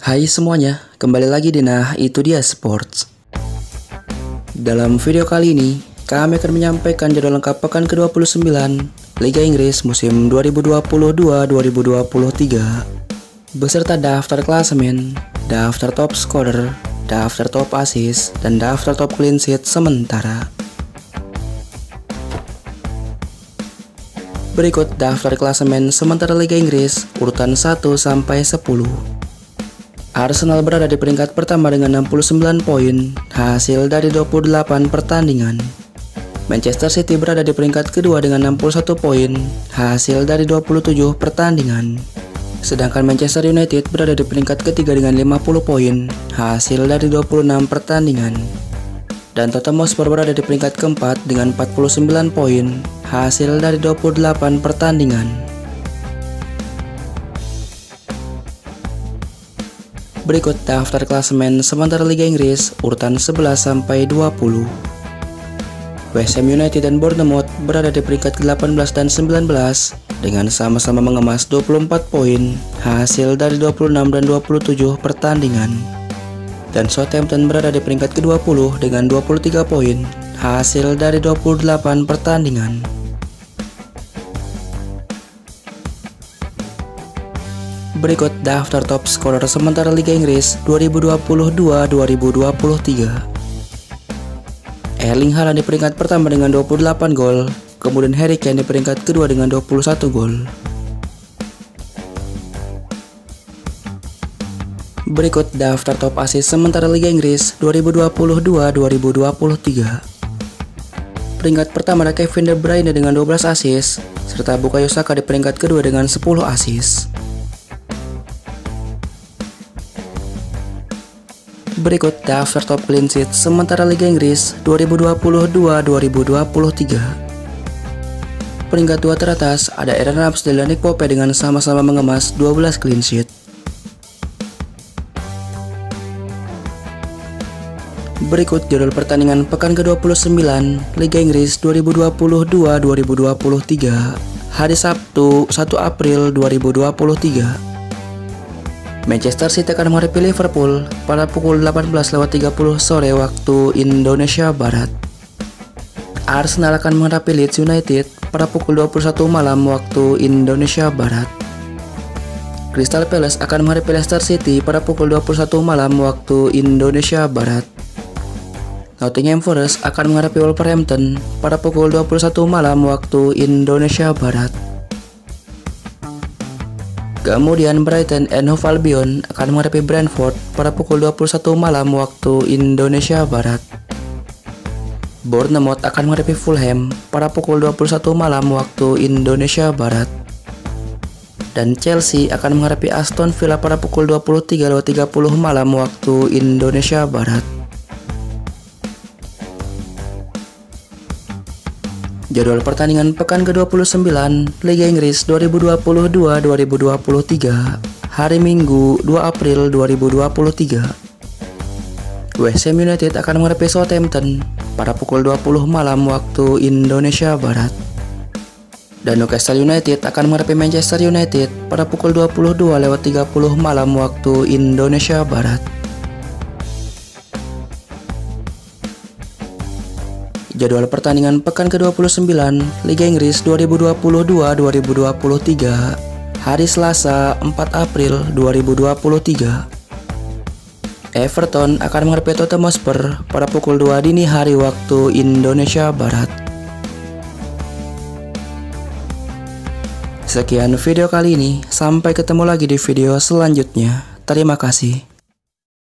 Hai semuanya, kembali lagi di Nah Itu Dia Sports. Dalam video kali ini, kami akan menyampaikan jadwal lengkap pekan ke-29 Liga Inggris musim 2022-2023 beserta daftar klasemen, daftar top scorer, daftar top assist, dan daftar top clean sheet sementara. Berikut daftar klasemen sementara Liga Inggris urutan 1 sampai 10. Arsenal berada di peringkat pertama dengan 69 poin hasil dari 28 pertandingan. Manchester City berada di peringkat kedua dengan 61 poin hasil dari 27 pertandingan. Sedangkan Manchester United berada di peringkat ketiga dengan 50 poin hasil dari 26 pertandingan. Dan Tottenham Hotspur berada di peringkat keempat dengan 49 poin hasil dari 28 pertandingan. Berikut daftar klasemen sementara Liga Inggris urutan 11 sampai 20. West Ham United dan Bournemouth berada di peringkat ke-18 dan 19 dengan sama-sama mengemas 24 poin hasil dari 26 dan 27 pertandingan. Dan Southampton berada di peringkat ke-20 dengan 23 poin hasil dari 28 pertandingan. Berikut daftar top scorer sementara Liga Inggris 2022-2023. Erling Haaland di peringkat pertama dengan 28 gol, kemudian Harry Kane di peringkat kedua dengan 21 gol. Berikut daftar top assist sementara Liga Inggris 2022-2023. Peringkat pertama ada Kevin De Bruyne dengan 12 assist, serta Bukayo Saka di peringkat kedua dengan 10 assist. Berikut daftar top clean sheet sementara Liga Inggris 2022-2023. Peringkat 2 teratas ada Aaron Ramsdale dan Nick Pope dengan sama-sama mengemas 12 clean sheet. Berikut jadwal pertandingan pekan ke-29 Liga Inggris 2022-2023 hari Sabtu 1 April 2023. Manchester City akan menghadapi Liverpool pada pukul 18.30 sore waktu Indonesia Barat. Arsenal akan menghadapi Leeds United pada pukul 21 malam waktu Indonesia Barat. Crystal Palace akan menghadapi Leicester City pada pukul 21 malam waktu Indonesia Barat. Nottingham Forest akan menghadapi Wolverhampton pada pukul 21 malam waktu Indonesia Barat. Kemudian Brighton and Hove Albion akan menghadapi Brentford pada pukul 21 malam waktu Indonesia Barat. Bournemouth akan menghadapi Fulham pada pukul 21 malam waktu Indonesia Barat. Dan Chelsea akan menghadapi Aston Villa pada pukul 23.30 malam waktu Indonesia Barat. Jadwal pertandingan pekan ke-29 Liga Inggris 2022-2023 hari Minggu 2 April 2023. West Ham United akan menghadapi Southampton pada pukul 20 malam waktu Indonesia Barat. Dan Newcastle United akan menghadapi Manchester United pada pukul 22.30 malam waktu Indonesia Barat. Jadwal pertandingan pekan ke-29 Liga Inggris 2022-2023 hari Selasa 4 April 2023. Everton akan menghadapi Tottenham Hotspur pada pukul 2 dini hari waktu Indonesia Barat. Sekian video kali ini, sampai ketemu lagi di video selanjutnya. Terima kasih.